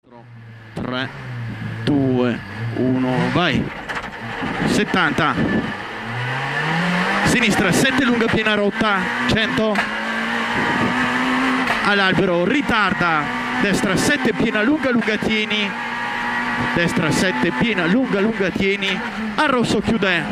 3, 2, 1, vai. 70. Sinistra 7 lunga piena rotta, 100. All'albero, ritarda. Destra 7 piena lunga tieni. Destra 7 piena lunga tieni. Al rosso chiude.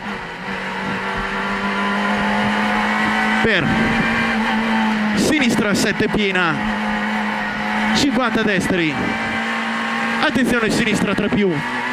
Per sinistra 7 piena. 50 destri. Attenzione sinistra 3 più.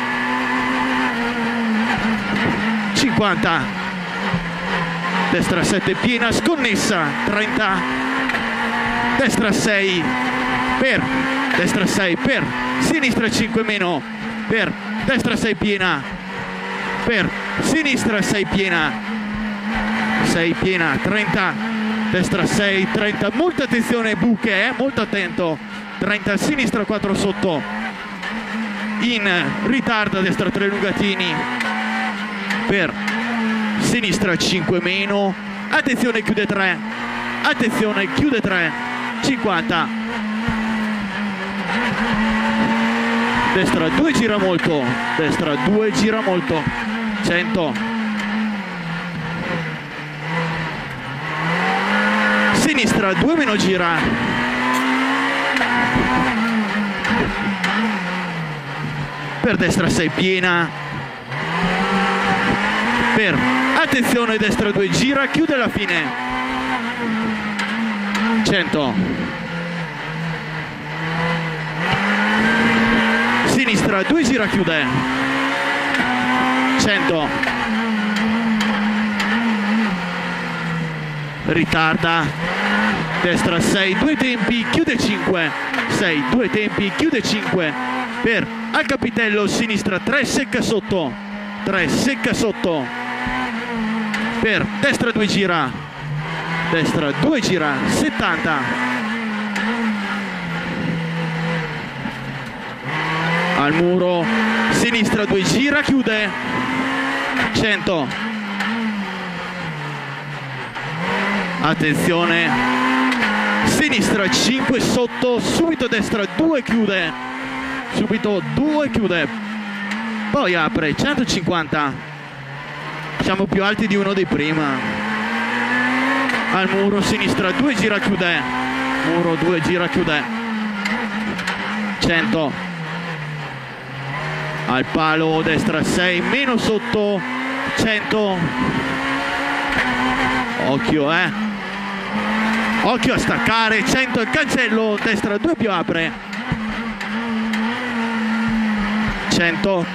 50. Destra 7 piena, sconnessa, 30. Destra 6. Per. Destra 6 per. Sinistra 5 meno. Per. Destra 6 piena. Per. Sinistra 6 piena. 6 piena, 30. Destra 6, 30. Molta attenzione buche, molto attento. 30, sinistra 4 sotto. In ritardo, destra 3 lungatini. Per sinistra 5 meno. Attenzione chiude 3. Attenzione chiude 3. 50. Destra 2 gira molto. Destra 2 gira molto. 100. Sinistra 2 meno gira. Per destra 6 piena. Per attenzione destra 2 gira, chiude alla fine. 100. Sinistra 2 gira, chiude. 100. Ritarda. Destra 6, 2 tempi, chiude 5. 6, 2 tempi, chiude 5. Per al capitello, sinistra 3 secca sotto. 3 secca sotto. Per destra 2 gira. Destra 2 gira. 70. Al muro, sinistra 2 gira, chiude. 100. Attenzione. Sinistra 5 sotto, subito destra 2 chiude. Subito 2 chiude. Poi apre. 150. Siamo più alti di uno dei prima. Al muro, sinistra 2 gira, chiude. Muro 2 gira, chiude. 100. Al palo, destra 6 meno sotto. 100. Occhio, occhio a staccare. 100 il cancello, destra 2 più apre. 100.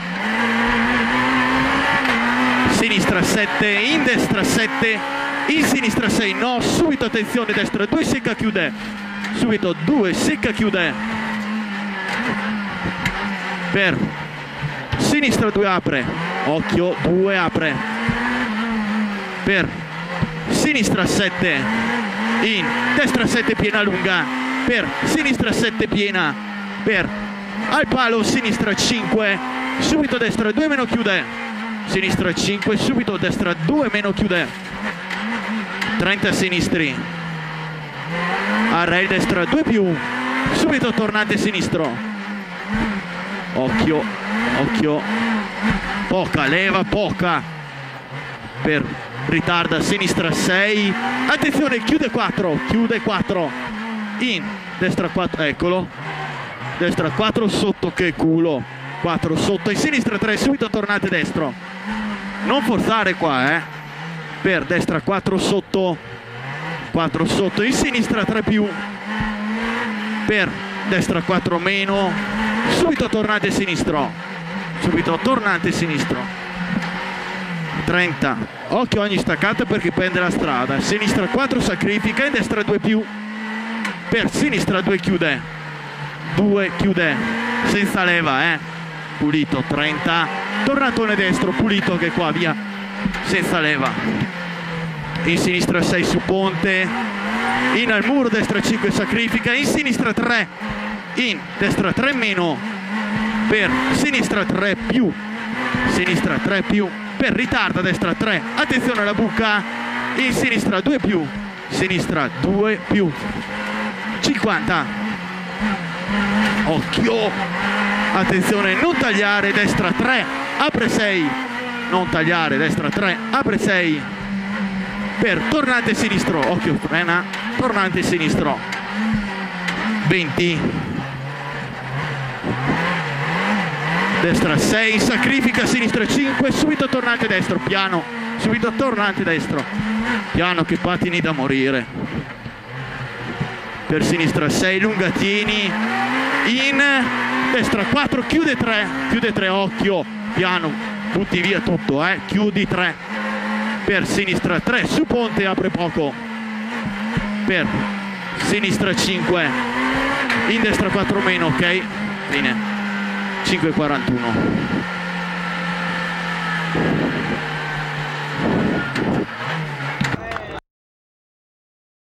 Sinistra 7, in destra 7, in sinistra 6, no, subito attenzione, destra 2 secca chiude. Subito 2 secca chiude. Per sinistra 2 apre. Occhio, 2 apre. Per sinistra 7, in destra 7 piena lunga. Per sinistra 7 piena. Per al palo, sinistra 5, subito destra 2 meno chiude. Sinistra 5, subito destra 2 meno chiude. 30 sinistri. A rail destra 2 più, subito tornante sinistro. Occhio, occhio. Poca, leva poca. Per ritarda, sinistra 6. Attenzione, chiude 4, chiude 4. In destra 4, eccolo. Destra 4 sotto, che culo. 4 sotto, in sinistra 3, subito tornate destro. Non forzare qua, Per destra 4 sotto. 4 sotto, in sinistra 3 più. Per destra 4 meno. Subito tornate sinistro. Subito tornante sinistro. 30. Occhio ogni staccata perché prende la strada. Sinistra 4 sacrifica, in destra 2 più. Per sinistra 2 chiude. 2 chiude, senza leva, pulito. 30, tornatone destro, pulito che qua, via, senza leva. In sinistra 6 su ponte, in al muro, destra 5 sacrifica, in sinistra 3, in destra 3 meno, per sinistra 3 più, sinistra 3 più, per ritarda, destra 3, attenzione alla buca, in sinistra 2 più, sinistra 2 più, 50. occhio, attenzione, non tagliare, destra 3, apre 6, non tagliare, destra 3, apre 6, per tornante sinistro, occhio, frena, tornante sinistro, 20, destra 6, sacrifica, sinistra 5, subito tornante destro, piano, subito tornante destro, piano che patini da morire, per sinistra 6, lungatini, in destra 4, chiude 3, occhio, piano, butti via tutto, chiudi 3, per sinistra 3, su ponte, apre poco, per sinistra 5, in destra 4 meno, ok, fine, 5,41.